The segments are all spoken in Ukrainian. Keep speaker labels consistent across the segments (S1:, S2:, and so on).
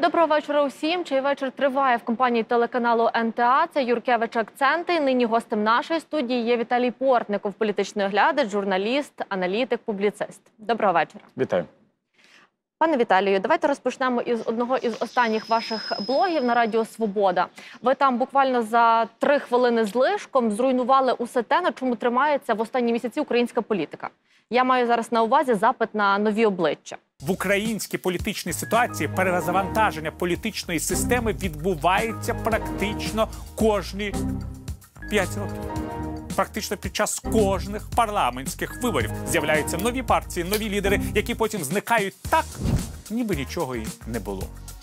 S1: Доброго вечора усім. Чий вечір триває в компанії телеканалу НТА. Це Юркевич Акценти. Нині гостем нашої студії є Віталій Портников, політичний оглядач, журналіст, аналітик, публіцист. Доброго вечора.
S2: Вітаю.
S1: Пане Віталію, давайте розпочнемо із одного із останніх ваших блогів на Радіо Свобода. Ви там буквально за 3 хвилини з лишком зруйнували усе те, на чому тримається в останні місяці українська політика. Я маю зараз на увазі запит на нові обличчя.
S3: В українській політичній ситуації перезавантаження політичної системи відбувається практично кожні 5 років. Практично під час кожних парламентських виборів з'являються нові партії, нові лідери, які потім зникають так, ніби нічого і не було.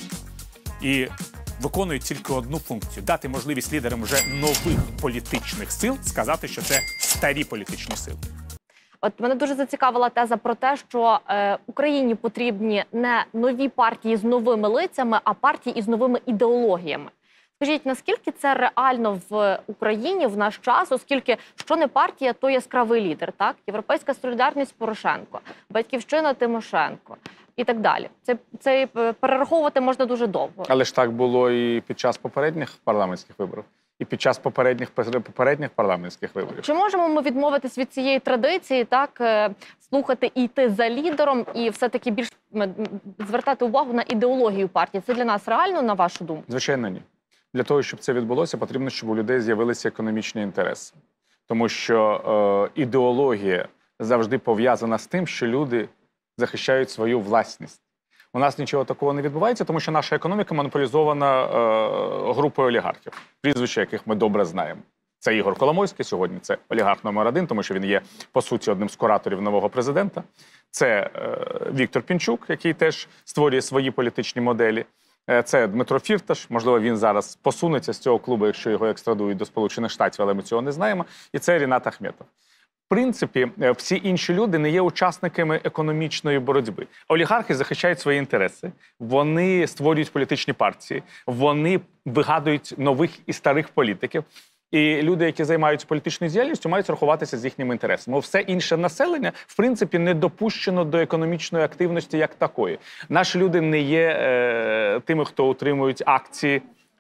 S3: І виконують тільки одну функцію – дати можливість лідерам вже нових політичних сил сказати, що це старі політичні сили.
S1: От мене дуже зацікавила теза про те, що Україні потрібні не нові партії з новими лицями, а партії із новими ідеологіями. Скажіть, наскільки це реально в Україні в наш час, оскільки що не партія, то яскравий лідер, так? Європейська солідарність Порошенко, Батьківщина Тимошенко і так далі. Це перераховувати можна дуже довго.
S2: Але ж так було і під час попередніх парламентських виборів, і під час попередніх парламентських виборів.
S1: Чи можемо ми відмовитись від цієї традиції, так, слухати і йти за лідером, і все-таки більш звертати увагу на ідеологію партії? Це для нас реально, на вашу думку?
S2: Звичайно, ні. Для того, щоб це відбулося, потрібно, щоб у людей з'явилися економічні інтереси. Тому що ідеологія завжди пов'язана з тим, що люди захищають свою власність. У нас нічого такого не відбувається, тому що наша економіка монополізована групою олігархів, прізвища яких ми добре знаємо. Це Ігор Коломойський сьогодні, це олігарх номер 1, тому що він є, по суті, одним з кураторів нового президента. Це Віктор Пінчук, який теж створює свої політичні моделі. Це Дмитро Фірташ, можливо, він зараз посунеться з цього клубу, якщо його екстрадують до Сполучених Штатів, але ми цього не знаємо. І це Рінат Ахметов. В принципі, всі інші люди не є учасниками економічної боротьби. Олігархи захищають свої інтереси, вони створюють політичні партії, вони вигадують нових і старих політиків. І люди, які займаються політичною діяльністю, мають рахуватися з їхніми інтересами. Все інше населення, в принципі, не допущено до економічної активності як такої. Наші люди не є тими, хто утримують акції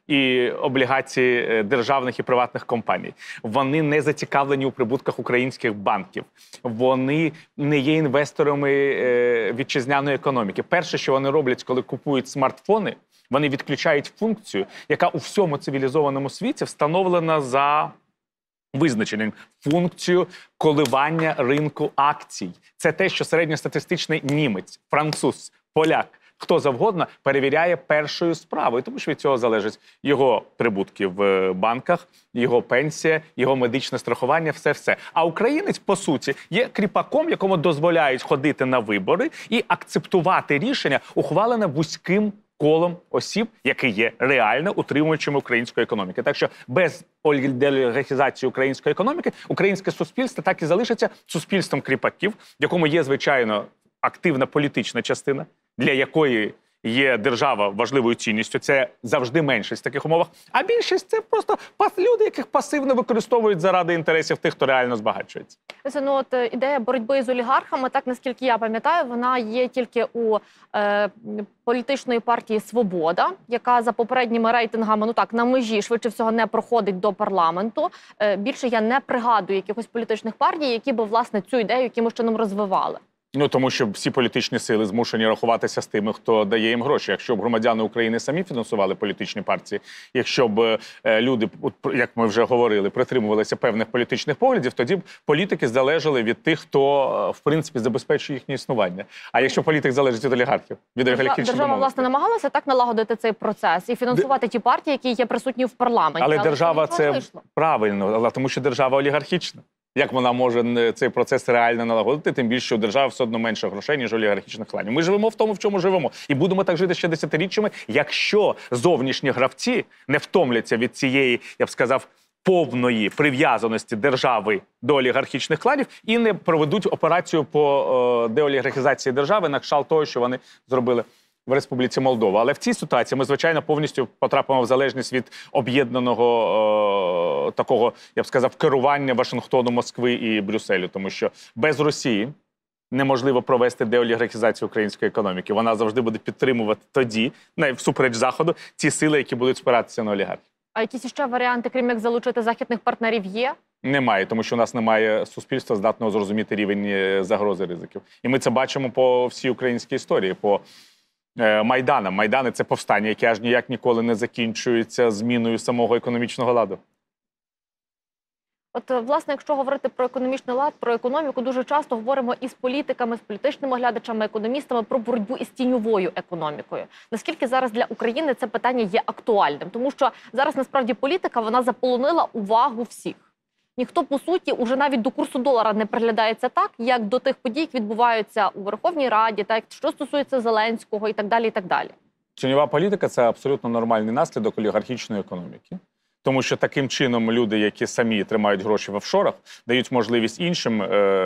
S2: і облігації державних і приватних компаній. Вони не зацікавлені у прибутках українських банків. Вони не є інвесторами вітчизняної економіки. Перше, що вони роблять, коли купують смартфони, вони відключають функцію, яка у всьому цивілізованому світі встановлена за визначенням. Функцію коливання ринку акцій. Це те, що середньостатистичний німець, француз, поляк, хто завгодно перевіряє першою справою, тому що від цього залежить його прибутки в банках, його пенсія, його медичне страхування, все-все. А українець, по суті, є кріпаком, якому дозволяють ходити на вибори і акцептувати рішення, ухвалене вузьким колом осіб, які є реально утримуючими української економіки. Так що без олігархізації української економіки українське суспільство так і залишиться суспільством кріпаків, в якому є, звичайно, активна політична частина, для якої є держава важливою цінністю. Це завжди меншість в таких умовах. А більшість – це просто люди, яких пасивно використовують заради інтересів тих, хто реально збагачується.
S1: Ідея боротьби з олігархами, так, наскільки я пам'ятаю, вона є тільки у політичної партії «Свобода», яка за попередніми рейтингами, на межі, швидше всього, не проходить до парламенту. Більше я не пригадую якихось політичних партій, які би, власне, цю ідею якимось чином розвивали.
S2: Тому що всі політичні сили змушені рахуватися з тими, хто дає їм гроші. Якщо б громадяни України самі фінансували політичні партії, якщо б люди, як ми вже говорили, притримувалися певних політичних поглядів, тоді б політики залежали від тих, хто, в принципі, забезпечує їхнє існування. А якщо політик залежить від олігархів, від олігархічних домовленостей.
S1: Держава, власне, намагалася так налагодити цей процес і фінансувати ті партії, які є присутні в парламенті.
S2: Але держава це правильно, тому що держава олігархічна. Як вона може цей процес реально налагодити, тим більше, що у держави все одно менше грошей, ніж у олігархічних кланів. Ми живемо в тому, в чому живемо. І будемо так жити ще десятиріччями, якщо зовнішні гравці не втомляться від цієї, я б сказав, повної прив'язаності держави до олігархічних кланів і не проведуть операцію по деолігархізації держави на кшталт того, що вони зробили в Республіці Молдова. Але в цій ситуації ми, звичайно, повністю потрапимо в залежність від об'єднаного такого, я б сказав, керування Вашингтону, Москви і Брюсселю. Тому що без Росії неможливо провести деолігархізацію української економіки. Вона завжди буде підтримувати тоді, всупереч Заходу, ті сили, які будуть спиратися на олігархів.
S1: А якісь ще варіанти, крім як залучити західних партнерів, є?
S2: Немає, тому що у нас немає суспільства, здатного зрозуміти рівень загрози ризиків. І ми це бачимо по всій українській історії, по Майданам. Майдани – це повстання, яке аж ніяк ніколи не закінчується зміною самого економічного ладу.
S1: От, власне, якщо говорити про економічний лад, про економіку, дуже часто говоримо із політиками, з політичними оглядачами, економістами про боротьбу із тіньовою економікою. Наскільки зараз для України це питання є актуальним? Тому що зараз, насправді, політика, вона заполонила увагу всіх. Ніхто, по суті, уже навіть до курсу долара не приглядається так, як до тих подій, які відбуваються у Верховній Раді, так, що стосується Зеленського і так далі, і так далі.
S2: Тіньова політика – це абсолютно нормальний наслідок олігархічної економіки. Тому що таким чином люди, які самі тримають гроші в офшорах, дають можливість іншим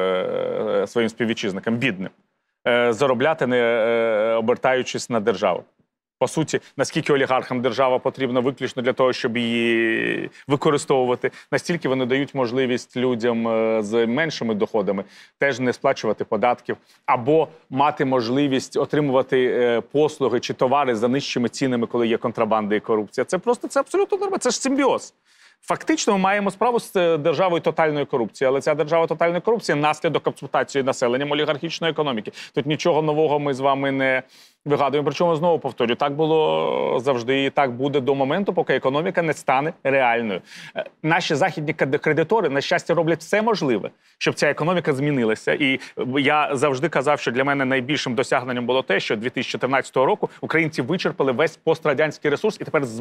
S2: своїм співвітчизникам, бідним, заробляти, не обертаючись на державу. По суті, наскільки олігархам держава потрібна виключно для того, щоб її використовувати, настільки вони дають можливість людям з меншими доходами теж не сплачувати податків, або мати можливість отримувати послуги чи товари за нижчими цінами, коли є контрабанда і корупція. Це абсолютно нормально, це ж симбіоз. Фактично, ми маємо справу з державою тотальної корупції, але ця держава тотальної корупції – наслідок експлуатації населенням олігархічної економіки. Тут нічого нового ми з вами не вигадуємо. Причому, знову повторюю, так було завжди і так буде до моменту, поки економіка не стане реальною. Наші західні кредитори, на щастя, роблять все можливе, щоб ця економіка змінилася. І я завжди казав, що для мене найбільшим досягненням було те, що 2014 року українці вичерпали весь пострадянський ресурс і тепер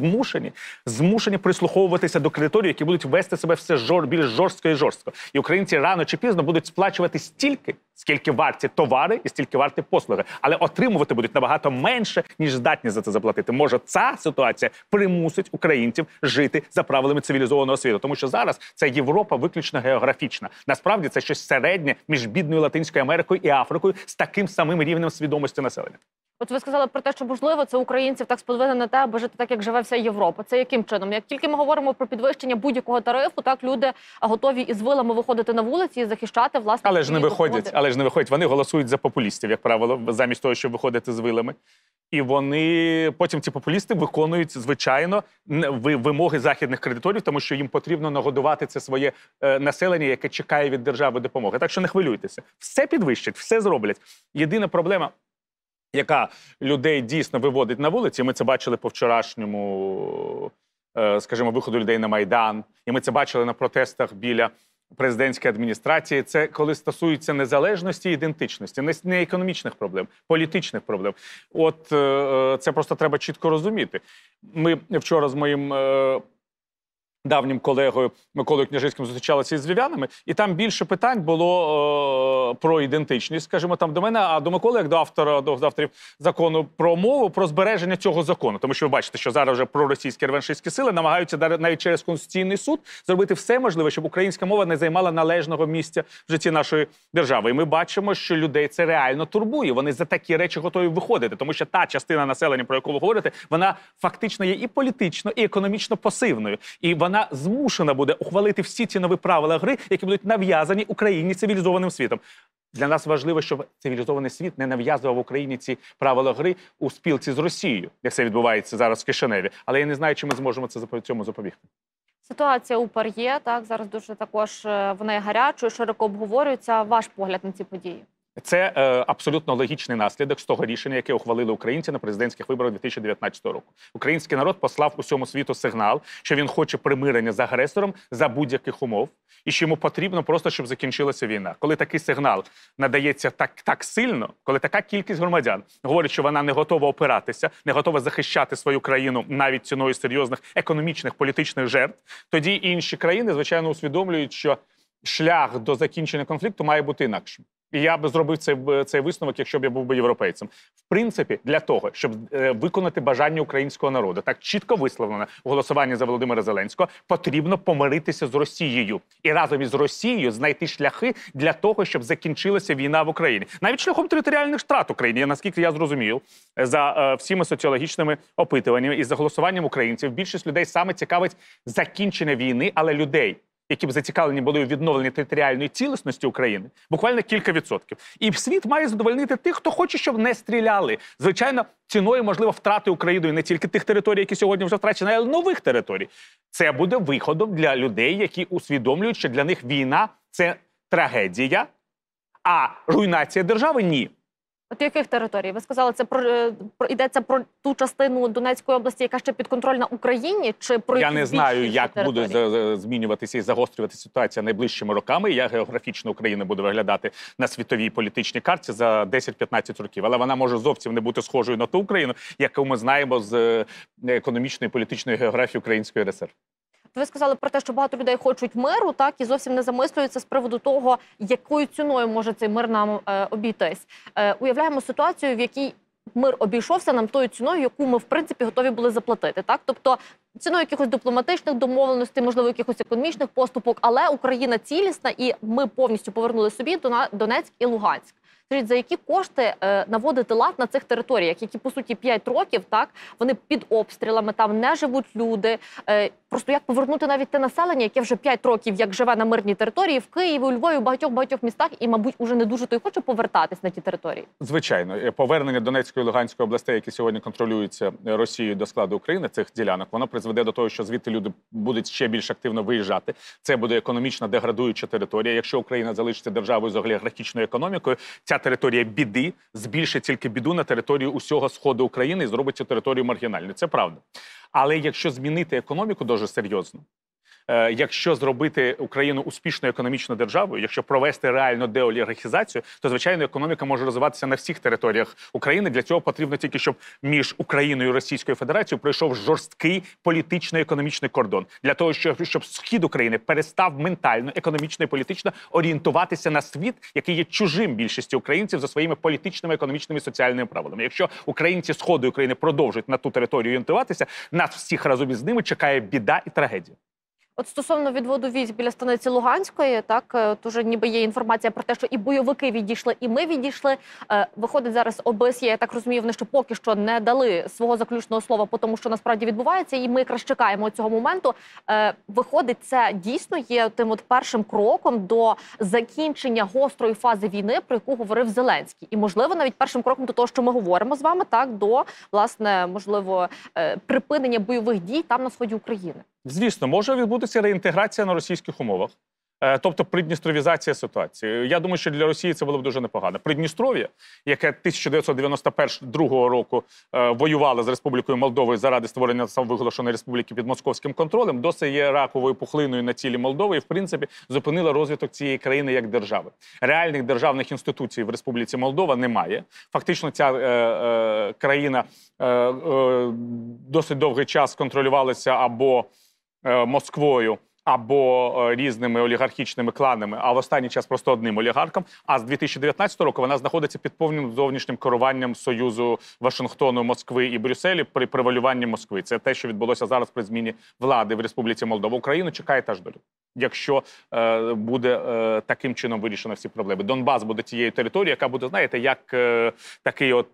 S2: змушені прислуховуватися до кредиторів, які будуть вести себе все більш жорстко і жорстко. І українці рано чи пізно будуть сплачувати стільки, скільки варті товари і стільки варті послуги. Але отримувати будуть набагато менше, ніж здатні за це заплатити. Може, ця ситуація примусить українців жити за правилами цивілізованого світу. Тому що зараз це Європа виключно географічна. Насправді це щось середнє між бідною Латинською Америкою і Африкою з таким самим рівнем свідомості населення.
S1: От ви сказали про те, що, можливо, це українців так сподвине на те, аби жити так, як живе вся Європа. Це яким чином? Як тільки ми говоримо про підвищення будь-якого тарифу, так люди готові із вилами виходити на вулиці і захищати, власне,
S2: але ж не виходять. Вони голосують за популістів, як правило, замість того, щоб виходити з вилами. І вони, потім ці популісти виконують, звичайно, вимоги західних кредиторів, тому що їм потрібно нагодувати це своє населення, яке чекає від держави допомоги. Так що не хвилюйтеся. Все підвищать, все зроблять. Єдина проблема, яка людей дійсно виводить на вулиці, ми це бачили по вчорашньому, скажімо, виходу людей на Майдан, і ми це бачили на протестах біля президентської адміністрації, це коли стосується незалежності і ідентичності, не економічних проблем, політичних проблем. От це просто треба чітко розуміти. Ми вчора з моїм давнім колегою Миколою Княжицьким зустрічалися із львів'янами, і там більше питань було про ідентичність, скажімо, там до мене, а до Миколи, як до авторів закону про мову, про збереження цього закону. Тому що ви бачите, що зараз вже проросійські реваншистські сили намагаються навіть через Конституційний суд зробити все можливе, щоб українська мова не займала належного місця в житті нашої держави. І ми бачимо, що людей це реально турбує. Вони за такі речі готові виходити, тому що та частина населення, про яку ви говорите, вона фактично є і політично, і економічно пасивною. І вона змушена буде ухвалити всі ці нові правила гри, які будуть нав'язані Україні цивілізованим світом. Для нас важливо, щоб цивілізований світ не нав'язував Україні ці правила гри у спілці з Росією, як це відбувається зараз в Кишиневі. Але я не знаю, чи ми зможемо цьому запобігти.
S1: Ситуація у ПАРЄ, так, зараз дуже також вона є гарячою, широко обговорюється. Ваш погляд на ці події?
S2: Це абсолютно логічний наслідок з того рішення, яке ухвалили українці на президентських виборах 2019 року. Український народ послав усьому світу сигнал, що він хоче примирення з агресором за будь-яких умов, і що йому потрібно просто, щоб закінчилася війна. Коли такий сигнал надається так сильно, коли така кількість громадян говорить, що вона не готова опиратися, не готова захищати свою країну навіть ціною серйозних економічних, політичних жертв, тоді інші країни, звичайно, усвідомлюють, що шлях до закінчення конфлікту має бути інакшим. І я би зробив цей висновок, якщо б я був би європейцем. В принципі, для того, щоб виконати бажання українського народу, так чітко висловлено у голосуванні за Володимира Зеленського, потрібно помиритися з Росією. І разом із Росією знайти шляхи для того, щоб закінчилася війна в Україні. Навіть шляхом територіальних втрат України, наскільки я зрозумів, за всіми соціологічними опитуваннями і за голосуванням українців, більшість людей саме цікавить закінчення війни, але людей, які б зацікавлені були у відновленні територіальної цілісності України, буквально кілька відсотків. І світ має задовольнити тих, хто хоче, щоб не стріляли. Звичайно, ціною, можливо, втрати Україною не тільки тих територій, які сьогодні вже втрачені, але й нових територій. Це буде виходом для людей, які усвідомлюють, що для них війна – це трагедія, а руйнація держави – ні.
S1: От яких територій? Ви сказали, це йдеться про ту частину Донецької області, яка ще підконтрольна Україні, чи про
S2: Я не знаю, як
S1: території?
S2: буде змінюватися і загострюватися ситуація найближчими роками. Як географічно Україна буде виглядати на світовій політичній карті за 10-15 років. Але вона може зовсім не бути схожою на ту Україну, яку ми знаємо з економічної і політичної географії Української РСР.
S1: Ви сказали про те, що багато людей хочуть миру, так, і зовсім не замислюються з приводу того, якою ціною може цей мир нам обійтись. Уявляємо ситуацію, в якій мир обійшовся нам тою ціною, яку ми, в принципі, готові були заплатити. Так? Тобто ціною якихось дипломатичних домовленостей, можливо, якихось економічних поступок, але Україна цілісна, і ми повністю повернули собі Донецьк і Луганськ. Скажіть, за які кошти наводити лад на цих територіях, які, по суті, 5 років, так, вони під обстрілами, там не живуть люди. Просто як повернути навіть те населення, яке вже 5 років як живе на мирній території, в Києві, у Львові, в багатьох містах, і, мабуть, уже не дуже то й хоче повертатись на ті території?
S2: Звичайно. Повернення Донецької і Луганської областей, які сьогодні контролюються Росією до складу України, цих ділянок, воно призведе до того, що звідти люди будуть ще більш активно виїжджати. Це буде економічно деградуюча територія. Якщо Україна залишиться державою з олігархічною економікою, ця територія біди збільшить тільки біду на територію усього сходу України і зробить цю територію маргінальною. Це правда. Але якщо змінити економіку дуже серйозно, якщо зробити Україну успішною економічною державою, якщо провести реальну деолігархізацію, то, звичайно, економіка може розвиватися на всіх територіях України. Для цього потрібно тільки, щоб між Україною і Російською Федерацією пройшов жорсткий політично-економічний кордон. Для того, щоб схід України перестав ментально, економічно і політично орієнтуватися на світ, який є чужим більшості українців за своїми політичними, економічними і соціальними правилами. Якщо українці Сходу України продовжують на ту територію орієнтуватися, нас всіх разом із ними чекає біда і трагедія.
S1: От стосовно відводу військ біля станиці Луганської, так, тоже ніби є інформація про те, що і бойовики відійшли, і ми відійшли. Виходить зараз ОБСЄ, я так розумію, вони що поки що не дали свого заключного слова по тому, що насправді відбувається, і ми якраз чекаємо цього моменту. Виходить, це дійсно є тим от першим кроком до закінчення гострої фази війни, про яку говорив Зеленський. І, можливо, навіть першим кроком до того, що ми говоримо з вами, так, до, власне, можливо, припинення бойових дій там на сході України.
S2: Звісно, може відбутися реінтеграція на російських умовах, тобто придністровізація ситуації. Я думаю, що для Росії це було б дуже непогано. Придністров'я, яке 1992 року воювало з Республікою Молдовою заради створення самовиголошеної республіки під московським контролем, досі є раковою пухлиною на тілі Молдови і, в принципі, зупинила розвиток цієї країни як держави. Реальних державних інституцій в Республіці Молдова немає. Фактично, ця країна досить довгий час контролювалася або Москвою, або різними олігархічними кланами, а в останній час просто одним олігархом. А з 2019 року вона знаходиться під повним зовнішнім керуванням Союзу Вашингтону, Москви і Брюсселі при превалюванні Москви. Це те, що відбулося зараз при зміні влади в Республіці Молдова. Україну чекає та ж доля, якщо буде таким чином вирішено всі проблеми. Донбас буде тією територією, яка буде, знаєте, як такий от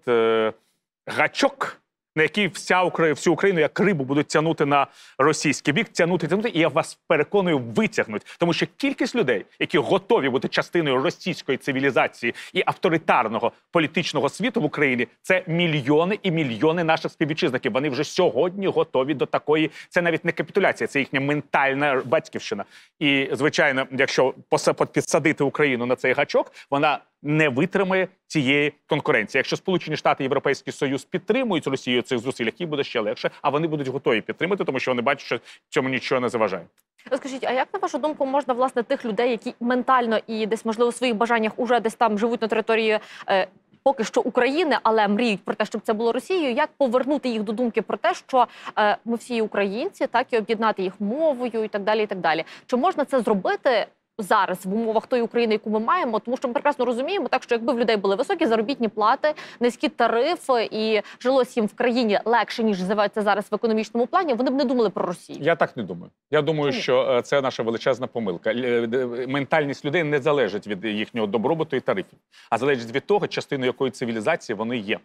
S2: гачок, на який всю Україну, як рибу, будуть тягнути на російський бік, тягнути, і я вас переконую, витягнуть. Тому що кількість людей, які готові бути частиною російської цивілізації і авторитарного політичного світу в Україні, це мільйони і мільйони наших співвітчизників. Вони вже сьогодні готові до такої, це навіть не капітуляція, це їхня ментальна батьківщина. І, звичайно, якщо підсадити Україну на цей гачок, вона не витримає цієї конкуренції. Якщо Сполучені Штати і Європейський Союз підтримують Росію цих зусиль, їй буде ще легше, а вони будуть готові підтримати, тому що вони бачать, що цьому нічого не заважає.
S1: Скажіть, а як, на вашу думку, можна, власне, тих людей, які ментально і десь, можливо, в своїх бажаннях уже десь там живуть на території поки що України, але мріють про те, щоб це було Росією, як повернути їх до думки про те, що ми всі українці, так, і об'єднати їх мовою і так далі, і так далі. Чи можна це зробити зараз в умовах тої України, яку ми маємо? Тому що ми прекрасно розуміємо, так, що якби в людей були високі заробітні плати, низькі тарифи і жилось їм в країні легше, ніж живеться зараз в економічному плані, вони б не думали про Росію.
S2: Я так не думаю. Я думаю, що це наша величезна помилка. Ментальність людей не залежить від їхнього добробуту і тарифів, а залежить від того, частиною якої цивілізації вони є.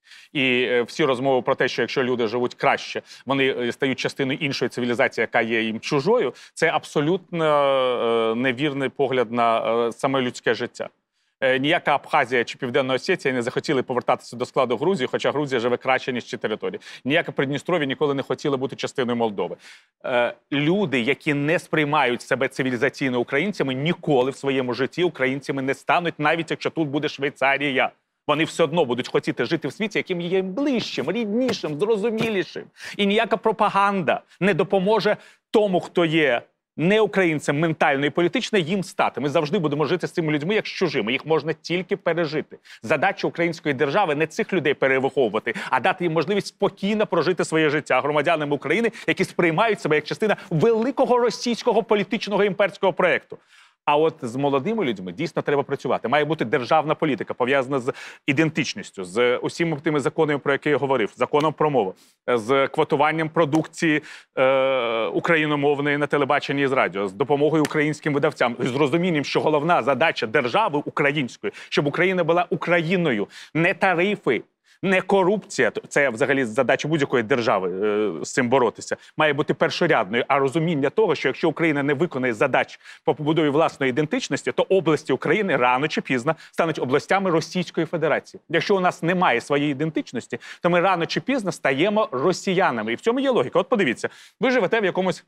S2: І всі розмови про те, що якщо люди живуть краще, вони стають частиною іншої цивілізації, яка є їм чужою, це абсолютно невірний погляд на саме людське життя. Ніяка Абхазія чи Південна Осетія не захотіли повертатися до складу Грузії, хоча Грузія живе краще, ніж ці території. Ніяка Придністров'я ніколи не хотіла бути частиною Молдови. Люди, які не сприймають себе цивілізаційно українцями, ніколи в своєму житті українцями не стануть, навіть якщо тут буде Швейцарія. Вони все одно будуть хотіти жити в світі, яким є ближчим, ріднішим, зрозумілішим. І ніяка пропаганда не допоможе тому, хто є не українцем ментально і політично, їм стати. Ми завжди будемо жити з цими людьми як з чужими. Їх можна тільки пережити. Задача української держави не цих людей перевиховувати, а дати їм можливість спокійно прожити своє життя громадянами України, які сприймають себе як частина великого російського політичного імперського проєкту. А от з молодими людьми дійсно треба працювати. Має бути державна політика, пов'язана з ідентичністю, з усіма тими законами, про які я говорив, законом про мову, з квотуванням продукції україномовної на телебаченні і з радіо, з допомогою українським видавцям, з розумінням, що головна задача держави української, щоб Україна була Україною, не тарифи, не корупція, це взагалі задача будь-якої держави з цим боротися, має бути першорядною, а розуміння того, що якщо Україна не виконає задач по побудові власної ідентичності, то області України рано чи пізно стануть областями Російської Федерації. Якщо у нас немає своєї ідентичності, то ми рано чи пізно стаємо росіянами. І в цьому є логіка. От подивіться, ви живете в якомусь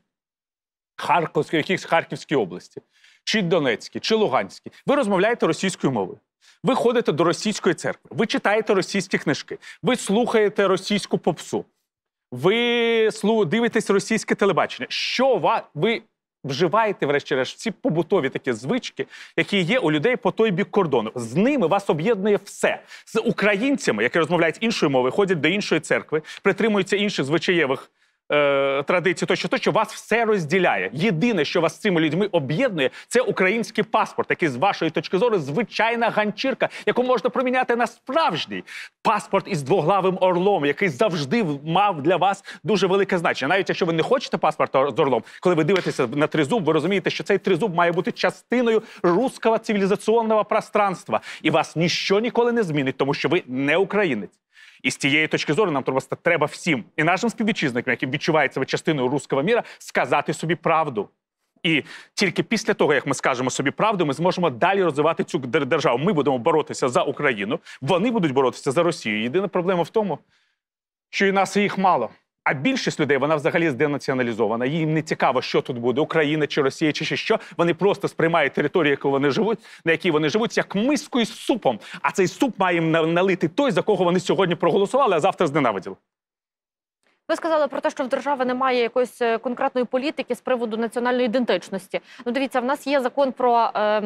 S2: Харківській області, чи Донецькій, чи Луганській. Ви розмовляєте російською мовою. Ви ходите до російської церкви, ви читаєте російські книжки, ви слухаєте російську попсу, ви дивитесь російське телебачення. Що ви вживаєте, врешті-решт, ці побутові такі звички, які є у людей по той бік кордону. З ними вас об'єднує все. З українцями, які розмовляють іншою мовою, ходять до іншої церкви, притримуються інших звичаєвих традицій, тощо, вас все розділяє. Єдине, що вас з цими людьми об'єднує, це український паспорт, який, з вашої точки зору, звичайна ганчірка, яку можна проміняти на справжній паспорт із двоглавим орлом, який завжди мав для вас дуже велике значення. Навіть якщо ви не хочете паспорта з орлом, коли ви дивитеся на тризуб, ви розумієте, що цей тризуб має бути частиною руського цивілізаційного пространства. І вас ніщо ніколи не змінить, тому що ви не українець. І з тієї точки зору нам треба всім, і нашим співвітчизникам, які відчувають себе частиною руського міра, сказати собі правду. І тільки після того, як ми скажемо собі правду, ми зможемо далі розвивати цю державу. Ми будемо боротися за Україну, вони будуть боротися за Росію. Єдина проблема в тому, що і нас, і їх мало. А більшість людей, вона взагалі зденаціоналізована. Їм не цікаво, що тут буде, Україна чи Росія, чи ще що. Вони просто сприймають територію, на якій вони живуть, як миску із супом. А цей суп має їм налити той, за кого вони сьогодні проголосували, а завтра зненавиділи.
S1: Ви сказали про те, що в держави немає якоїсь конкретної політики з приводу національної ідентичності. Ну, дивіться, в нас є закон про,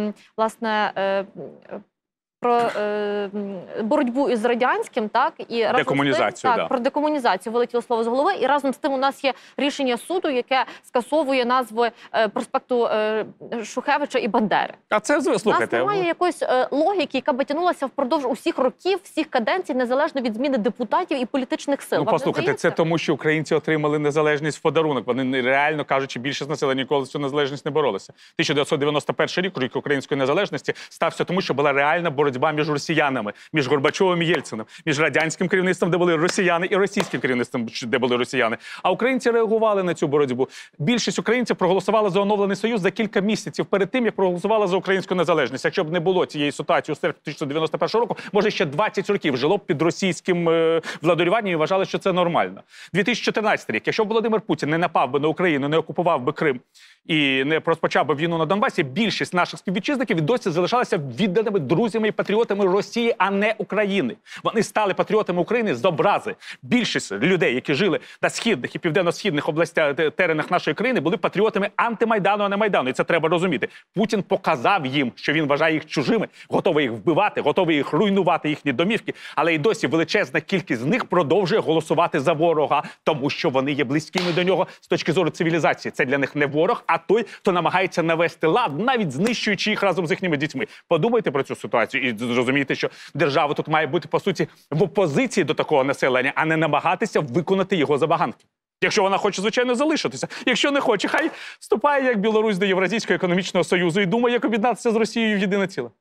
S1: про боротьбу із радянським, так? І разом
S2: декомунізацію,
S1: з тим, так, про декомунізацію вилетіло слово з голови. І разом з тим у нас є рішення суду, яке скасовує назви проспекту Шухевича і Бандери.
S2: А це, слухайте...
S1: У нас немає якоїсь логіки, яка би тягнулася впродовж усіх років, всіх каденцій, незалежно від зміни депутатів і політичних сил.
S2: Ну, послухайте, це тому, що українці отримали незалежність в подарунок. Вони, реально кажучи, більшість населення ніколи цю незалежність не боролися. 1991 рік української незалежності стався тому, що була реальна боротьба між росіянами, між Горбачовим і Єльциним, між радянським керівництвом, де були росіяни, і російським керівництвом, де були росіяни. А українці реагували на цю боротьбу. Більшість українців проголосували за оновлений союз за кілька місяців перед тим, як проголосували за українську незалежність. Якщо б не було цієї ситуації у серпні 1991 року, може ще 20 років жило б під російським владарюванням і вважали, що це нормально. 2014 рік, якщо б Володимир Путін не напав би на Україну, не окупував би Крим і не розпочав би війну на Донбасі, більшість наших співвітчизників і досі залишалися відданими друзями і патріотами Росії, а не України. Вони стали патріотами України з образи. Більшість людей, які жили на східних і південно-східних теренах нашої країни, були патріотами антимайдану, а не Майдану. І це треба розуміти. Путін показав їм, що він вважає їх чужими, готовий їх вбивати, готовий їх руйнувати, їхні домівки, але й досі величезна кількість з них продовжує голосувати за ворога, тому що вони є близькими до нього з точки зору цивілізації. Це для них не ворог, а той, хто намагається навести лад, навіть знищуючи їх разом з їхніми дітьми. Подумайте про цю ситуацію і зрозумійте, що держава тут має бути, по суті, в опозиції до такого населення, а не намагатися виконати його забаганки. Якщо вона хоче, звичайно, залишитися. Якщо не хоче, хай вступає, як Білорусь, до Євразійського економічного союзу і думає, як об'єднатися з Росією в єдине ціле.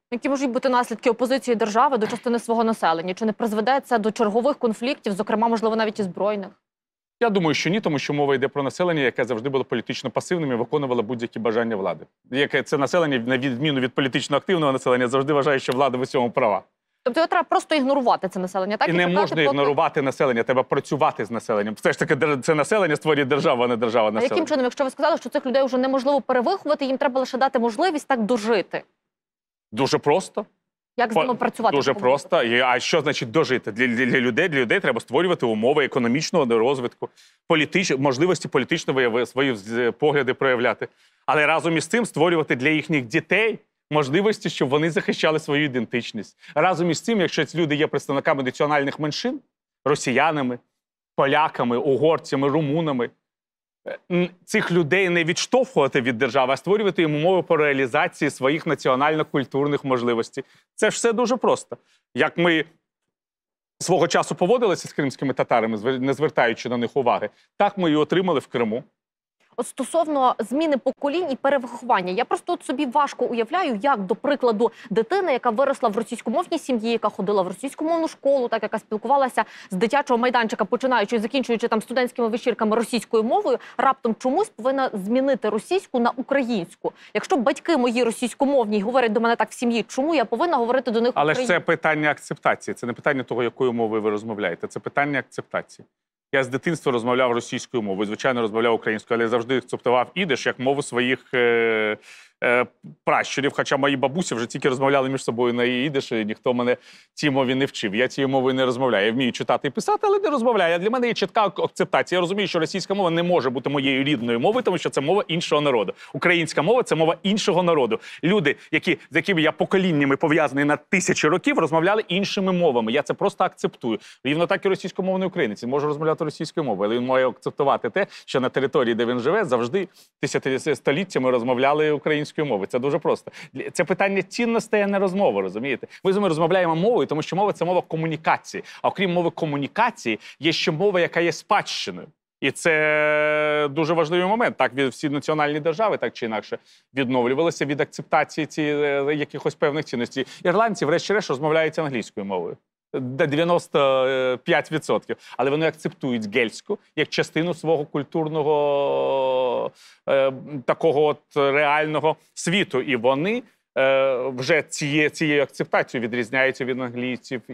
S1: Які можуть бути наслідки опозиції держави до частини свого населення? Чи не призведе це до чергових конфліктів, зокрема, можливо, навіть і збройних?
S2: Я думаю, що ні, тому що мова йде про населення, яке завжди було політично пасивним і виконувало будь-які бажання влади. Яке це населення, на відміну від політично активного населення, завжди вважає, що влада в усьому права.
S1: Тобто його треба просто ігнорувати, це населення, так?
S2: І не
S1: шукати
S2: можна ігнорувати населення, треба працювати з населенням. Все ж таки, це населення створює державу, а не держава
S1: А
S2: населення.
S1: яким чином, якщо ви сказали, що цих людей вже неможливо перевиховати, їм треба лише дати можливість так дожити?
S2: Дуже просто.
S1: Як з ними працювати?
S2: Дуже просто. А що значить дожити? Для людей треба створювати умови економічного розвитку, можливості політично свої погляди проявляти. Але разом із цим створювати для їхніх дітей можливості, щоб вони захищали свою ідентичність. Разом із цим, якщо ці люди є представниками національних меншин, росіянами, поляками, угорцями, румунами, цих людей не відштовхувати від держави, а створювати їм умови по реалізації своїх національно-культурних можливостей. Це ж все дуже просто. Як ми свого часу поводилися з кримськими татарами, не звертаючи на них уваги, так ми і отримали в Криму.
S1: От стосовно зміни поколінь і перевиховання, я просто от собі важко уявляю, як, до прикладу, дитина, яка виросла в російськомовній сім'ї, яка ходила в російськомовну школу, так, яка спілкувалася з дитячого майданчика, починаючи і закінчуючи там студентськими вечірками російською мовою, раптом чомусь повинна змінити російську на українську. Якщо батьки мої російськомовні говорять до мене так в сім'ї, чому я повинна говорити до них
S2: Але
S1: українською?
S2: ж це питання акцептації, це не питання того, якою мовою ви розмовляєте, це питання акцептації. Я з дитинства розмовляв російською мовою, звичайно, розмовляв українською, але завжди акцептував ідиш як мову своїх пращурів. Хоча мої бабусі вже тільки розмовляли між собою на ідиш, і ніхто мене цій мові не вчив. Я цією мовою не розмовляю. Я вмію читати і писати, але не розмовляю. Для мене є чітка акцептація. Я розумію, що російська мова не може бути моєю рідною мовою, тому що це мова іншого народу. Українська мова – це мова іншого народу. Люди, з якими я поколіннями пов'язаний на тисячі років, розмовляли іншими мовами. Я це просто акцептую. Рівно так і російськомовний українець. Він може розмовляти російською мовою, але він має акцептувати те, що на території, де він живе, завжди століттями розмовляли українською мовою. Це дуже просто. Це питання цінностей, а не розмови, розумієте? Ми з вами розмовляємо мовою, тому що мова – це мова комунікації. А окрім мови комунікації, є ще мова, яка є спадщиною. І це дуже важливий момент. Так, всі національні держави, так чи інакше, відновлювалися від акцептації якихось певних цінностей. Ірландці, врешті-решт, розмовляють англійською мовою. 95%. Але вони акцептують гельську як частину свого культурного такого от реального світу. І вони вже цією акцептацією відрізняються від англійців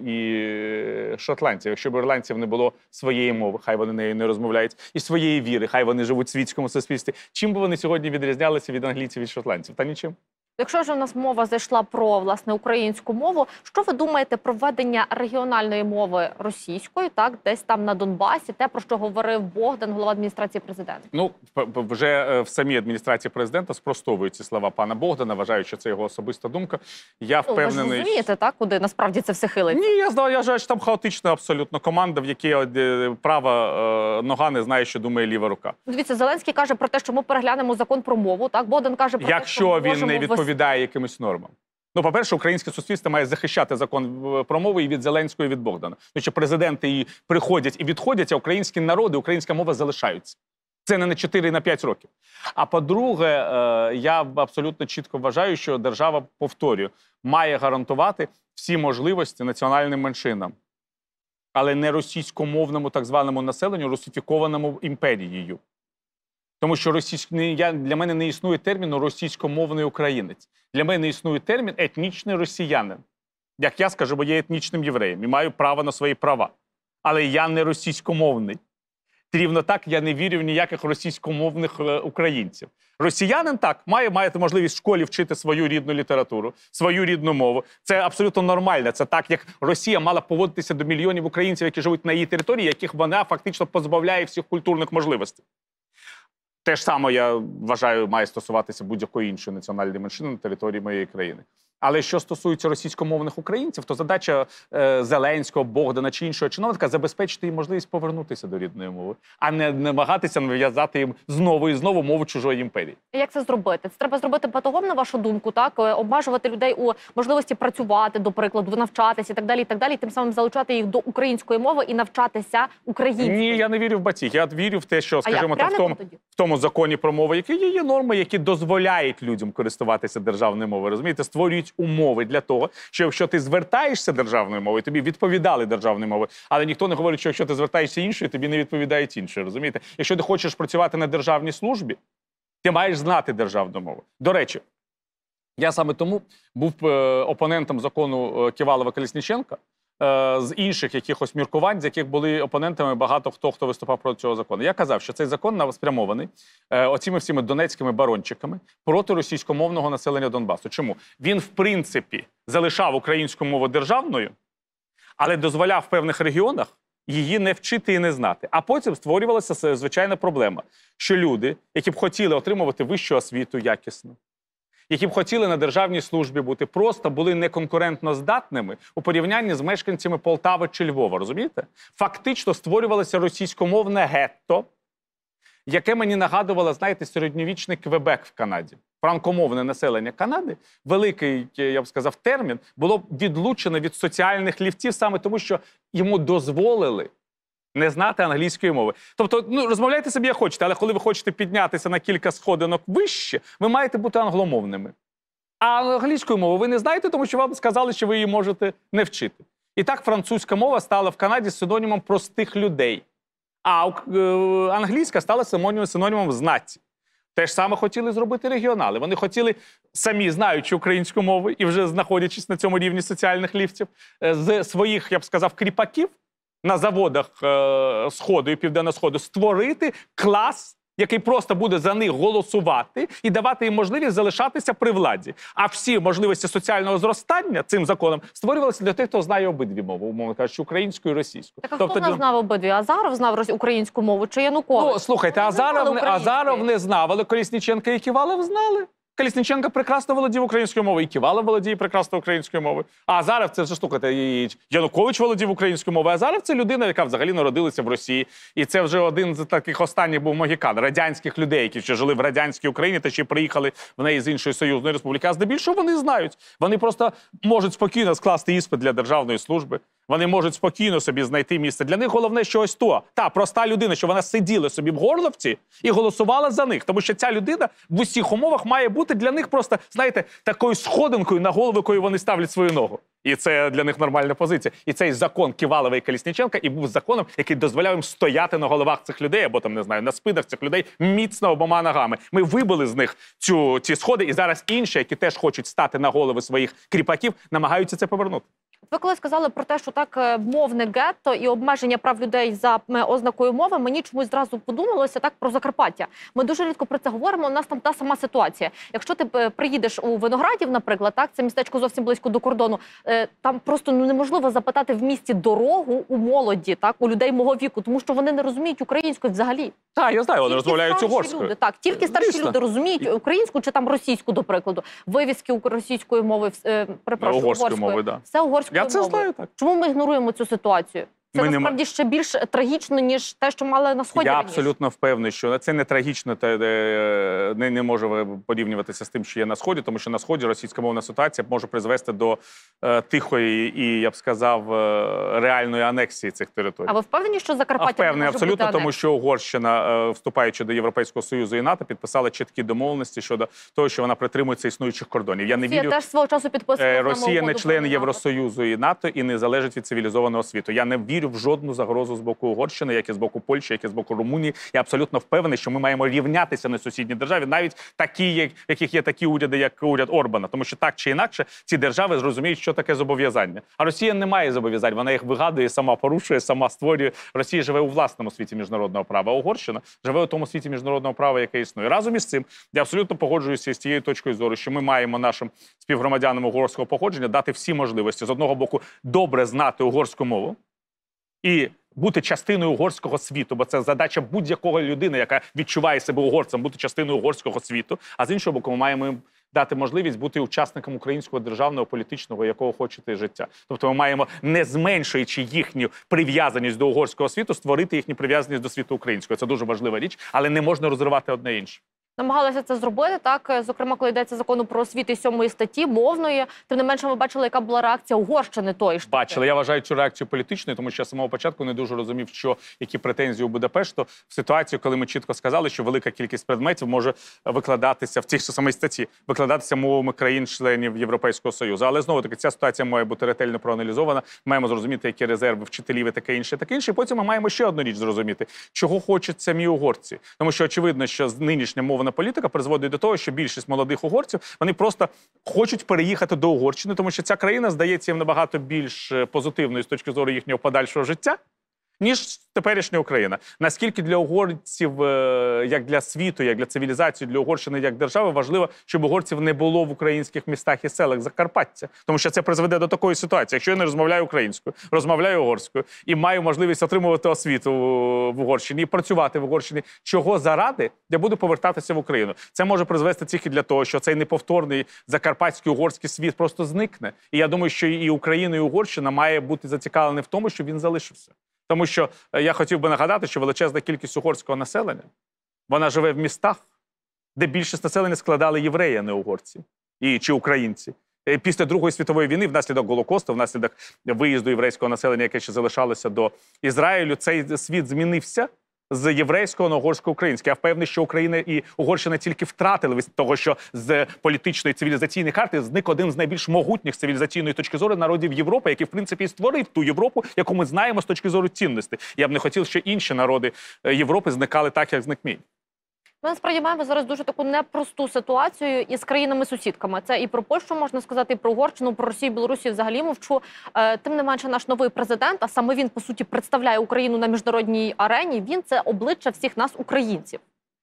S2: і шотландців. Якщо б ірландців не було своєї мови, хай вони нею не розмовляють, і своєї віри, хай вони живуть в світському суспільстві, чим би вони сьогодні відрізнялися від англійців і шотландців? Та нічим.
S1: Якщо ж у нас мова зайшла про, власне, українську мову, що ви думаєте про введення регіональної мови російської, так, десь там на Донбасі, те, про що говорив Богдан, голова адміністрації президента?
S2: Ну, вже в самій адміністрації президента спростовують ці слова пана Богдана, вважають, що це його особиста думка. Я впевнений...
S1: Ви ж розумієте, так, куди насправді це все хилиться?
S2: Ні, я вважаю, що там хаотична абсолютно команда, в якій права нога не знає, що думає ліва рука.
S1: Дивіться, Зеленський каже про те, що ми переглянемо закон про мову, так, Богдан каже про те, що ми
S2: Якщо він
S1: можемо
S2: не відповідає якимось нормам. Ну, по-перше, українське суспільство має захищати закон про мову і від Зеленського, і від Богдана. Тому що президенти і приходять, і відходять, а українські народи, українська мова залишаються. Це не на 4, на 5 років. А по-друге, я абсолютно чітко вважаю, що держава, повторюю, має гарантувати всі можливості національним меншинам, але не російськомовному так званому населенню, русифікованому імперією. Тому що для мене не існує терміну «російськомовний українець». Для мене існує термін «етнічний росіянин». Як я скажу, бо я етнічним євреєм і маю право на свої права. Але я не російськомовний. Рівно так я не вірю в ніяких російськомовних українців. Росіянин так, має можливість в школі вчити свою рідну літературу, свою рідну мову. Це абсолютно нормально. Це так, як Росія мала поводитися до мільйонів українців, які живуть на її території, яких вона фактично позбавляє всіх культурних можливостей. Те ж саме, я вважаю, має стосуватися будь-якої іншої національної меншини на території моєї країни. Але що стосується російськомовних українців, то задача Зеленського, Богдана чи іншого чиновника – забезпечити їм можливість повернутися до рідної мови, а не намагатися нав'язати їм знову і знову мову чужої імперії.
S1: Як це зробити? Це треба зробити батогом, на вашу думку, так? Обмежувати людей у можливості працювати, до прикладу, навчатися і так далі, тим самим залучати їх до української мови і навчатися українською.
S2: Ні, я не вірю в батіг. Я вірю в те, що, скажімо так, в тому законі про мову, який є норми, які дозволяють людям користуватися державною мовою, розумієте, створюють створюють умови для того, що якщо ти звертаєшся державною мовою, тобі відповідали державною мовою, але ніхто не говорить, що якщо ти звертаєшся іншою, тобі не відповідають іншою, розумієте? Якщо ти хочеш працювати на державній службі, ти маєш знати державну мову. До речі, я саме тому був опонентом закону Ківалова-Колесніченка, з інших якихось міркувань, з яких були опонентами багато хто виступав проти цього закону. Я казав, що цей закон спрямований оціми всіми донецькими барончиками проти російськомовного населення Донбасу. Чому? Він, в принципі, залишав українську мову державною, але дозволяв в певних регіонах її не вчити і не знати. А потім створювалася звичайна проблема, що люди, які б хотіли отримувати вищу освіту якісно, які б хотіли на державній службі бути, просто були неконкурентно здатними у порівнянні з мешканцями Полтави чи Львова, розумієте? Фактично створювалося російськомовне гетто, яке мені нагадувало, знаєте, середньовічний Квебек в Канаді. Франкомовне населення Канади, великий, я б сказав, термін, було відлучено від соціальних ліфтів саме тому, що йому дозволили не знати англійської мови. Тобто, розмовляйте собі як хочете, але коли ви хочете піднятися на кілька сходинок вище, ви маєте бути англомовними. А англійської мови ви не знаєте, тому що вам сказали, що ви її можете не вчити. І так французька мова стала в Канаді синонімом простих людей. А англійська стала синонімом знаті. Те ж саме хотіли зробити регіонали. Вони хотіли, самі знаючи українську мову і вже знаходячись на цьому рівні соціальних ліфтів, з своїх, я б сказав, кріпаків на заводах Сходу і Південно-Сходу створити клас, який просто буде за них голосувати і давати їм можливість залишатися при владі. А всі можливості соціального зростання цим законом створювалися для тих, хто знає обидві мови, умовно кажучи, українську і російську.
S1: Так, а хто не знав обидві? Азаров знав українську мову чи Янукович?
S2: Ну, слухайте, Азаров не знав, але Колесніченка і Ківалов знали. Колесніченко прекрасно володів українською мовою, і Ківалов володіє прекрасно українською мовою. А Азаров – це вже, слухайте, і Янукович володів українською мовою. Азаров – це людина, яка взагалі народилася в Росії. І це вже один з таких останніх був могікан, радянських людей, які ще жили в радянській Україні та ще приїхали в неї з іншої союзної республіки. А здебільшого вони знають. Вони просто можуть спокійно скласти іспит для державної служби. Вони можуть спокійно собі знайти місце. Для них головне, що ось та проста людина, що вона сиділа собі в Горловці і голосувала за них. Тому що ця людина в усіх умовах має бути для них просто, знаєте, такою сходинкою на голову, якою вони ставлять свою ногу. І це для них нормальна позиція. І цей закон Ківалова і Колесніченка і був законом, який дозволяв їм стояти на головах цих людей, або там, не знаю, на спинах цих людей міцно обома ногами. Ми вибили з них ці сходи, і зараз інші, які теж хочуть стати на голови своїх кріпаків, намагаються це повернути.
S1: Ви коли сказали про те, що так мовне гетто і обмеження прав людей за ознакою мови, мені чомусь зразу подумалося так про Закарпаття. Ми дуже рідко про це говоримо, у нас там та сама ситуація. Якщо ти приїдеш у Виноградів, наприклад, так, це містечко зовсім близько до кордону, там просто неможливо запитати в місті дорогу у молоді, так, у людей мого віку, тому що вони не розуміють українською взагалі.
S2: Так, я знаю, вони розмовляють угорською.
S1: Так, тільки старші люди розуміють українську чи там російську, до прикладу. Вивіски російської мови, перепрошую,
S2: угорської мови, да.
S1: Все угорською.
S2: Я це знаю, так.
S1: Чому ми ігноруємо цю ситуацію? Це насправді ще більш трагічно, ніж те, що мали на Сході.
S2: Я
S1: раніше.
S2: абсолютно впевнений, що це не трагічно, не може порівнюватися з тим, що є на Сході, тому що на Сході російськомовна ситуація може призвести до тихої і, я б сказав, реальної анексії цих територій.
S1: А ви впевнені, що Закарпаття
S2: впевнений,
S1: може
S2: абсолютно,
S1: бути
S2: тому що Угорщина, вступаючи до Європейського Союзу і НАТО, підписала чіткі домовленості щодо того, що вона притримується існуючих кордонів. Я не вірю.
S1: Теж свого часу підписала
S2: Росія не член Євросоюзу і НАТО і не залежить від цивілізованого світу. Я не вірю в жодну загрозу з боку Угорщини, як і з боку Польщі, як і з боку Румунії. Я абсолютно впевнений, що ми маємо рівнятися на сусідній державі, навіть такі, в яких є такі уряди, як уряд Орбана. Тому що так чи інакше ці держави зрозуміють, що таке зобов'язання. А Росія не має зобов'язань, вона їх вигадує, сама порушує, сама створює. Росія живе у власному світі міжнародного права, а Угорщина живе у тому світі міжнародного права, яке існує. Разом із цим, я абсолютно погоджуюся з тією точкою зору, що ми маємо нашим співгромадянам угорського походження дати всі можливості. З одного боку, добре знати угорську мову і бути частиною угорського світу, бо це задача будь-якого людини, яка відчуває себе угорцем, бути частиною угорського світу. А з іншого боку, ми маємо їм дати можливість бути учасником українського державного, політичного, якого хочете життя. Тобто ми маємо, не зменшуючи їхню прив'язаність до угорського світу, створити їхню прив'язаність до світу українського. Це дуже важлива річ, але не можна розривати одне інше.
S1: Намагалися це зробити, так, зокрема, коли йдеться закону про освіту 7 статті, мовної. Тим не менше, ми бачили, яка була реакція Угорщини тої ж таки.
S2: Бачили. Я вважаю цю реакцію політичною, тому що я з самого початку не дуже розумів, які претензії у Будапешту в ситуації, коли ми чітко сказали, що велика кількість предметів може викладатися в цій самій статті, викладатися мовами країн-членів Європейського Союзу. Але знову-таки ця ситуація має бути ретельно проаналізована. Маємо зрозуміти, які резерви вчителів і таке інше, таке інше. І потім ми маємо ще одну річ зрозуміти, чого хочуть самі угорці. Тому що очевидно, що нинішня мовна політика призводить до того, що більшість молодих угорців, вони просто хочуть переїхати до Угорщини, тому що ця країна здається їм набагато більш позитивною з точки зору їхнього подальшого життя, ніж теперішня Україна. Наскільки для угорців, як для світу, як для цивілізації, для Угорщини, як держави, важливо, щоб угорців не було в українських містах і селах Закарпаття. Тому що це призведе до такої ситуації. Якщо я не розмовляю українською, розмовляю угорською і маю можливість отримувати освіту в Угорщині і працювати в Угорщині, чого заради, я буду повертатися в Україну. Це може призвести тільки для того, що цей неповторний закарпатський угорський світ просто зникне. І я думаю, що і Україна, і Угорщина має бути зацікавлені в тому, щоб він залишився. Тому що я хотів би нагадати, що величезна кількість угорського населення, вона живе в містах, де більшість населення складали євреї, а не угорці чи українці. Після Другої світової війни, внаслідок Голокосту, внаслідок виїзду єврейського населення, яке ще залишалося до Ізраїлю, цей світ змінився з єврейського на угорсько-українське. Я впевнений, що Україна і Угорщина тільки втратили від того, що з політичної цивілізаційної карти зник один з найбільш могутніх з цивілізаційної точки зору народів Європи, який, в принципі, і створив ту Європу, яку ми знаємо з точки зору цінностей. Я б не хотів, щоб інші народи Європи зникали так, як зник мій.
S1: Ми насправді маємо зараз дуже таку непросту ситуацію із країнами-сусідками. Це і про Польщу можна сказати, і про Угорщину, про Росію, Білорусі взагалі мовчу. Тим не менше, наш новий президент, а саме він, по суті, представляє Україну на міжнародній арені, він – це обличчя всіх нас, українців.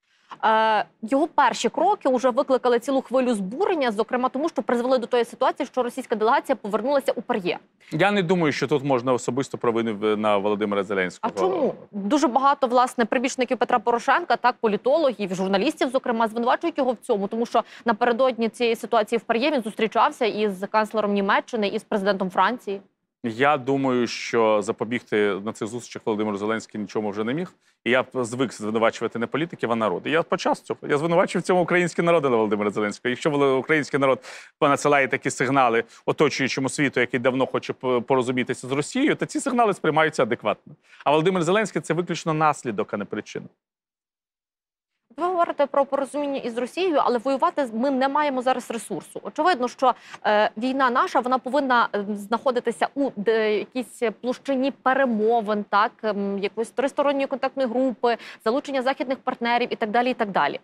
S1: Його перші кроки вже викликали цілу хвилю збурення, зокрема тому, що призвели до тої ситуації, що російська делегація повернулася у ПАРЄ.
S2: Я не думаю, що тут можна особисто провину на Володимира Зеленського.
S1: А чому? Дуже багато, власне, прибічників Петра Порошенка, так, політологів, журналістів, зокрема, звинувачують його в цьому, тому що напередодні цієї ситуації в ПАРЄ він зустрічався із канцлером Німеччини, із президентом Франції.
S2: Я думаю, що запобігти на цих зустрічах Володимир Зеленський нічому вже не міг. І я звик звинувачувати не політиків, а народ. І я почав з цього. Я звинувачую в цьому український народ, а не Володимира Зеленського. Якщо український народ понадсилає такі сигнали оточуючому світу, який давно хоче порозумітися з Росією, то ці сигнали сприймаються адекватно. А Володимир Зеленський – це виключно наслідок, а не причина.
S1: Ви говорите про порозуміння із Росією, але воювати ми не маємо зараз ресурсу. Очевидно, що війна наша, вона повинна знаходитися у якійсь площині перемовин, так, якоїсь тристоронньої контактної групи, залучення західних партнерів і так далі, і так далі.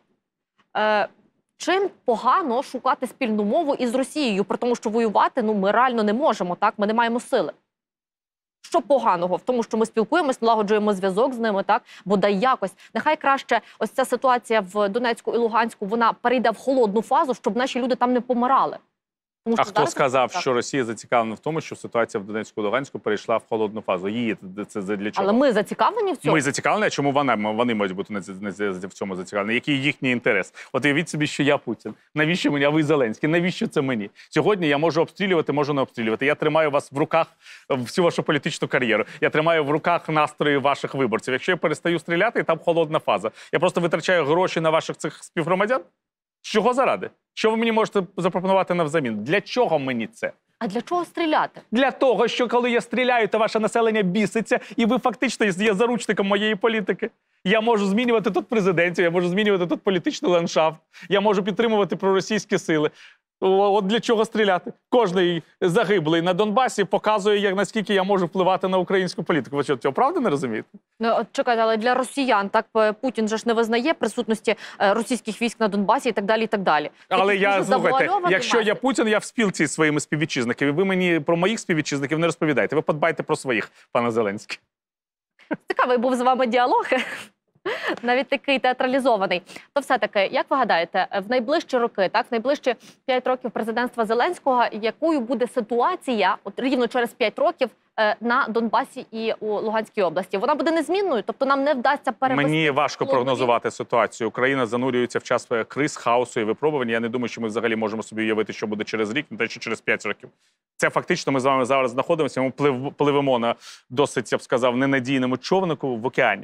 S1: Чим погано шукати спільну мову із Росією, при тому, що воювати ми реально не можемо, так, ми не маємо сили. Що поганого в тому, що ми спілкуємось, налагоджуємо зв'язок з ними, так? Бодай якось. Нехай краще ось ця ситуація в Донецьку і Луганську, вона перейде в холодну фазу, щоб наші люди там не помирали. Тому,
S2: а хто сказав, що Росія зацікавлена в тому, що ситуація в Донецьку і Луганську перейшла в холодну фазу? Її це для чого?
S1: Але ми зацікавлені в цьому?
S2: Ми зацікавлені, а чому вони мають бути в цьому зацікавлені? Який їхній інтерес? От уявіть собі, що я Путін. Навіщо мені? А ви Зеленський? Навіщо це мені? Сьогодні я можу обстрілювати, можу не обстрілювати. Я тримаю вас в руках всю вашу політичну кар'єру. Я тримаю в руках настрої ваших виборців. Якщо я перестаю стріляти, там холодна фаза. Я просто витрачаю гроші на ваших цих співгромадян? Чого заради? Що ви мені можете запропонувати навзамін? Для чого мені це?
S1: А для чого стріляти?
S2: Для того, що коли я стріляю, то ваше населення біситься, і ви фактично є заручником моєї політики. Я можу змінювати тут президентів, я можу змінювати тут політичний ландшафт, я можу підтримувати проросійські сили. От для чого стріляти? Кожний загиблий на Донбасі показує, наскільки я можу впливати на українську політику. Ви що, цього правда не розумієте?
S1: Ну, от чекайте, але для росіян так Путін же ж не визнає присутності російських військ на Донбасі і так далі, і так далі.
S2: Але слухайте, якщо я Путін, я в спілці зі своїми співвітчизниками. Ви мені про моїх співвітчизників не розповідайте. Ви подбайте про своїх, пане Зеленський.
S1: Цікавий був з вами діалог. Навіть такий театралізований. То все-таки, як ви гадаєте, в найближчі роки, так, в найближчі 5 років президентства Зеленського, якою буде ситуація, от рівно через 5 років, на Донбасі і у Луганській області? Вона буде незмінною? Тобто нам не вдасться перевести?
S2: Мені важко прогнозувати ситуацію. Україна занурюється в час криз, хаосу і випробувань. Я не думаю, що ми взагалі можемо собі уявити, що буде через рік, не те, що через 5 років. Це фактично ми з вами зараз знаходимося, ми пливемо на досить, я б сказав, ненадійному човнику в океані.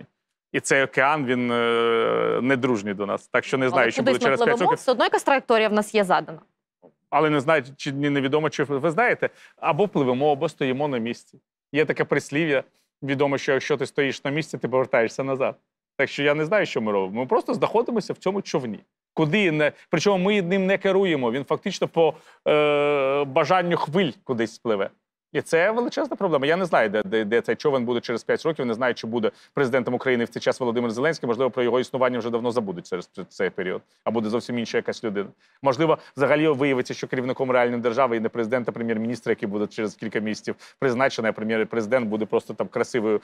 S2: І цей океан, він не дружній до нас. Так що не знаю,
S1: Але
S2: що буде
S1: кудись ми
S2: через 5
S1: пливемо,
S2: років.
S1: все одно якась траєкторія в нас є задана.
S2: Але не знаю, чи невідомо, чи ви знаєте, або пливемо, або стоїмо на місці. Є таке прислів'я, відомо, що якщо ти стоїш на місці, ти повертаєшся назад. Так що я не знаю, що ми робимо. Ми просто знаходимося в цьому човні. Куди не. Причому ми ним не керуємо. Він фактично по бажанню хвиль кудись спливе. І це величезна проблема. Я не знаю, де цей човен буде через 5 років. Не знаю, чи буде президентом України в цей час Володимир Зеленський. Можливо, про його існування вже давно забудуть через цей період. А буде зовсім інша якась людина. Можливо, взагалі виявиться, що керівником реальної держави і не президент, а прем'єр-міністр, який буде через кілька місяців призначений, а прем'єр-президент буде просто там красивою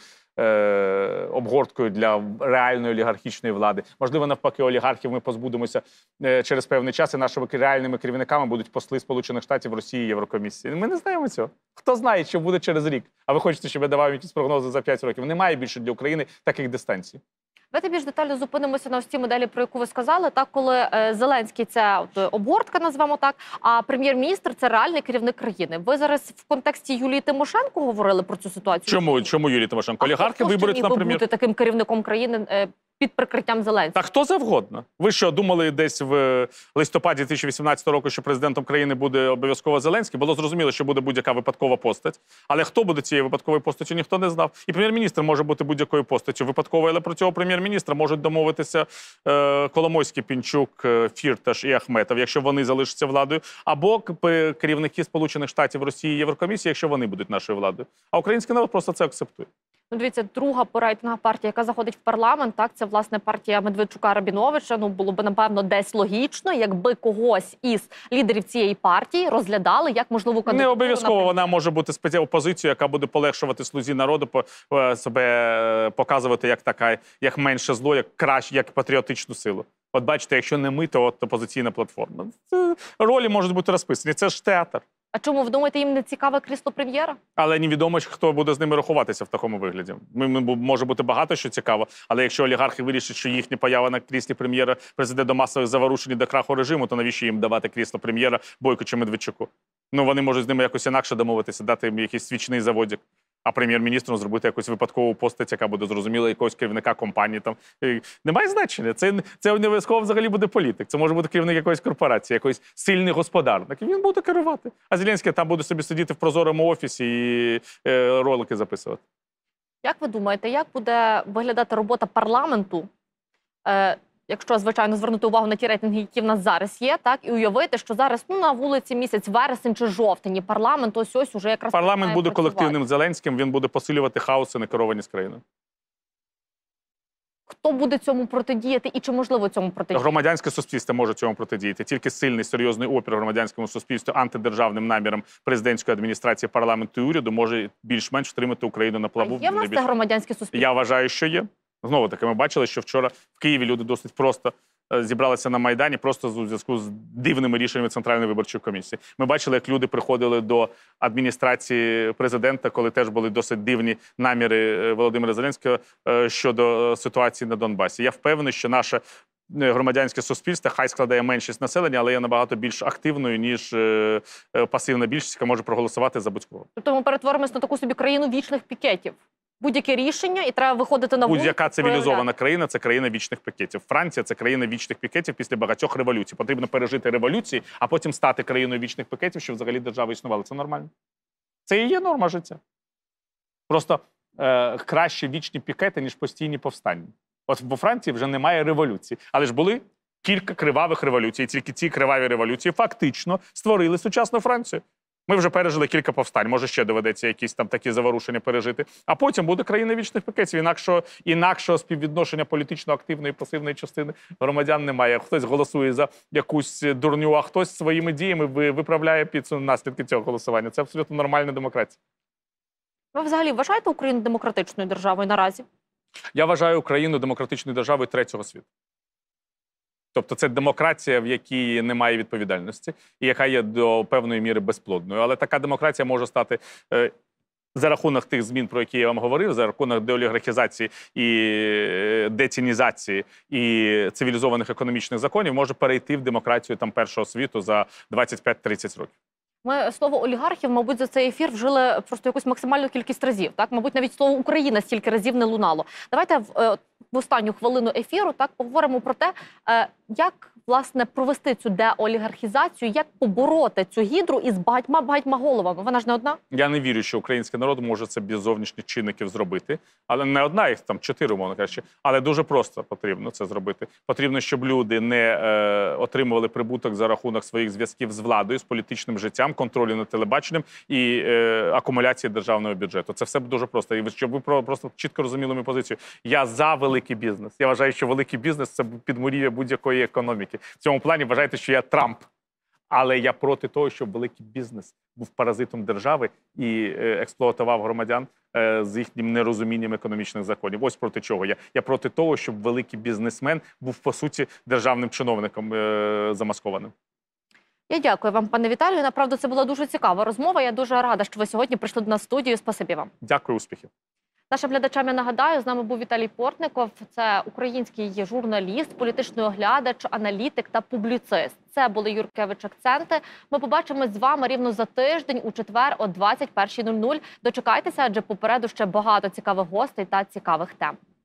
S2: обгорткою для реальної олігархічної влади. Можливо, навпаки, олігархів ми позбудемося через певний час, і нашими реальними керівниками будуть посли Сполучених Штатів, Росії, Єврокомісії. Ми не знаємо цього. Хто знає, що буде через рік? А ви хочете, щоб я давав якісь прогнози за 5 років? Немає більше для України таких дистанцій.
S1: Давайте більш детально зупинимося на ось цій моделі, про яку ви сказали. Так, коли Зеленський – це обгортка, назвемо так, а прем'єр-міністр – це реальний керівник країни. Ви зараз в контексті Юлії Тимошенко говорили про цю ситуацію?
S2: Чому Юлія Тимошенко? Олігархи
S1: хто
S2: виберуть на прем'єр.
S1: бути таким керівником країни під прикриттям Зеленського?
S2: Та хто завгодно. Ви що, думали десь в листопаді 2018 року, що президентом країни буде обов'язково Зеленський? Було зрозуміло, що буде будь-яка випадкова постать. Але хто буде цією випадковою постаттю, ніхто не знав. І прем'єр-міністр може бути будь-якою постаттю випадковою, але про цього прем'єр-міністра можуть домовитися Коломойський, Пінчук, Фірташ і Ахметов, якщо вони залишаться владою, або керівники Сполучених Штатів, Росії, Єврокомісії, якщо вони будуть нашою владою. А український народ просто це акцептує.
S1: Ну, дивіться, друга по рейтингах партія, яка заходить в парламент, так, це, власне, партія Медведчука-Рабіновича. Ну, було б, напевно, десь логічно, якби когось із лідерів цієї партії розглядали як можливу кандидатуру.
S2: Не обов'язково вона може бути опозицією, яка буде полегшувати слузі народу, себе показувати як така, як менше зло, як краще, як патріотичну силу. От бачите, якщо не ми, то от опозиційна платформа. Ролі можуть бути розписані. Це ж театр.
S1: А чому, ви думаєте, їм не цікаве крісло прем'єра?
S2: Але невідомо, хто буде з ними рахуватися в такому вигляді. Може бути багато що цікаво, але якщо олігархи вирішать, що їхня поява на кріслі прем'єра призведе до масових заворушень і до краху режиму, то навіщо їм давати крісло прем'єра Бойку чи Медведчуку? Ну, вони можуть з ними якось інакше домовитися, дати їм якийсь свічний заводик, а прем'єр-міністром зробити якусь випадкову постать, яка буде зрозуміла якогось керівника компанії. Там немає значення. Це не обов'язково взагалі буде політик. Це може бути керівник якоїсь корпорації, якийсь сильний господарник. І він буде керувати. А Зеленський там буде собі сидіти в прозорому офісі і ролики записувати.
S1: Як ви думаєте, як буде виглядати робота парламенту, якщо, звичайно, звернути увагу на ті рейтинги, які в нас зараз є, так, і уявити, що зараз на вулиці місяць вересень чи жовтень, і парламент ось уже якраз
S2: парламент буде
S1: працювати.
S2: колективним Зеленським, він буде посилювати хаос і некерованість країною.
S1: Хто буде цьому протидіяти і чи можливо цьому протидіяти?
S2: Громадянське суспільство може цьому протидіяти. Тільки сильний, серйозний опір громадянському суспільству антидержавним намірам президентської адміністрації, парламенту і уряду може більш-менш втримати Україну на плаву.
S1: А є в нас це громадянське суспільство?
S2: Я вважаю, що є. Знову таки, ми бачили, що вчора в Києві люди досить просто зібралися на Майдані просто у зв'язку з дивними рішеннями Центральної виборчої комісії. Ми бачили, як люди приходили до адміністрації президента, коли теж були досить дивні наміри Володимира Зеленського щодо ситуації на Донбасі. Я впевнений, що наше громадянське суспільство хай складає меншість населення, але є набагато більш активною, ніж пасивна більшість, яка може проголосувати за будь-кого.
S1: Тобто ми перетворимось на таку собі країну вічних пікетів. Будь-яке рішення, і треба виходити на вулицю.
S2: Будь-яка цивілізована країна – це країна вічних пікетів. Франція – це країна вічних пікетів після багатьох революцій. Потрібно пережити революції, а потім стати країною вічних пікетів, щоб взагалі держава існувала. Це нормально. Це і є норма життя. Просто краще вічні пікети, ніж постійні повстання. От во Франції вже немає революції. Але ж були кілька кривавих революцій. І тільки ці криваві революції фактично створили сучасну Францію. Ми вже пережили кілька повстань, може ще доведеться якісь там такі заворушення пережити. А потім буде країна вічних пікетів. Інакшого співвідношення політично активної і пасивної частини громадян немає. Хтось голосує за якусь дурню, а хтось своїми діями виправляє наслідки цього голосування. Це абсолютно нормальна демократія.
S1: Ви взагалі вважаєте Україну демократичною державою наразі?
S2: Я вважаю Україну демократичною державою третього світу. Тобто це демократія, в якій немає відповідальності, і яка є до певної міри безплодною. Але така демократія може стати за рахунок тих змін, про які я вам говорив, за рахунок деолігархізації і децінізації і цивілізованих економічних законів, може перейти в демократію там першого світу за 25-30 років.
S1: Ми слово олігархів, мабуть, за цей ефір вжили просто якусь максимальну кількість разів. Так, мабуть, навіть слово Україна стільки разів не лунало. Давайте в останню хвилину ефіру так поговоримо про те, як власне провести цю деолігархізацію, як побороти цю гідру із багатьма головами. Вона ж не одна.
S2: Я не вірю, що український народ може це без зовнішніх чинників зробити. Але не одна, їх там 4, умовно кажучи. Але дуже просто потрібно це зробити. Потрібно, щоб люди не отримували прибуток за рахунок своїх зв'язків з владою, з політичним життям, контролю над телебаченням і акумуляції державного бюджету. Це все дуже просто. І щоб ви просто чітко розуміли мою позицію. Я за великий бізнес. Я вважаю, що великий бізнес – це підмурів'я будь-якої економіки. В цьому плані вважайте, що я Трамп. Але я проти того, щоб великий бізнес був паразитом держави і експлуатував громадян з їхнім нерозумінням економічних законів. Ось проти чого я. Я проти того, щоб великий бізнесмен був, по суті, державним чиновником замаскованим.
S1: Я дякую вам, пане Віталію. Направду, це була дуже цікава розмова. Я дуже рада, що ви сьогодні прийшли до нас в студію. Спасибі вам.
S2: Дякую, успіхів.
S1: Нашим глядачам я нагадаю, з нами був Віталій Портников. Це український журналіст, політичний оглядач, аналітик та публіцист. Це були Юркевич Акценти. Ми побачимось з вами рівно за тиждень у четвер о 21:00. Дочекайтеся, адже попереду ще багато цікавих гостей та цікавих тем.